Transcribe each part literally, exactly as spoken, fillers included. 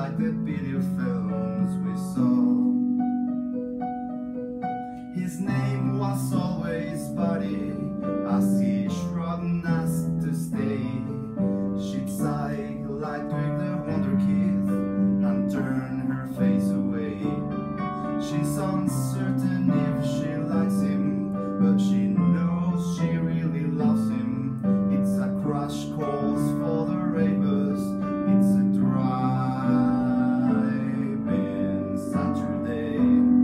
like the video films we saw. His name was always Buddy, as he shrugged and asked to stay. She'd sigh like with the Wonder Kid and turn her face away. She's uncertain if she likes him, but she knows she really loves him. It's a crash course for the ravers. It's a drive-in Saturday.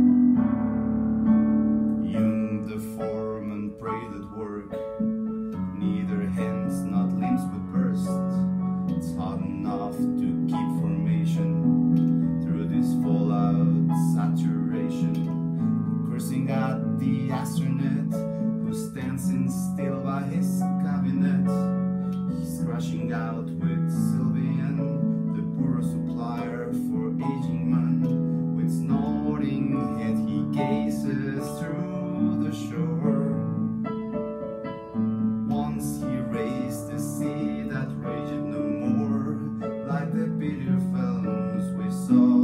Young, the foreman prayed at work. Neither hands, not limbs would burst. It's hard enough to keep formation through this fallout saturation. Cursing at the astronaut who stands in still by his cabinet. He's crashing out with Sylvian, the poor supplier for aging man. With snorting head he gazes through the shore. Once he raised the sea that raged no more, like the video films we saw.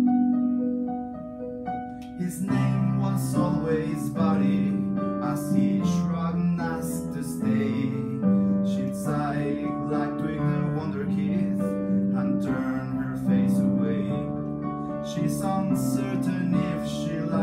His name was always Buddy, as he shrugged and asked to stay. She'd sigh like with the Wonder Kid and turn her face away. She's uncertain if she likes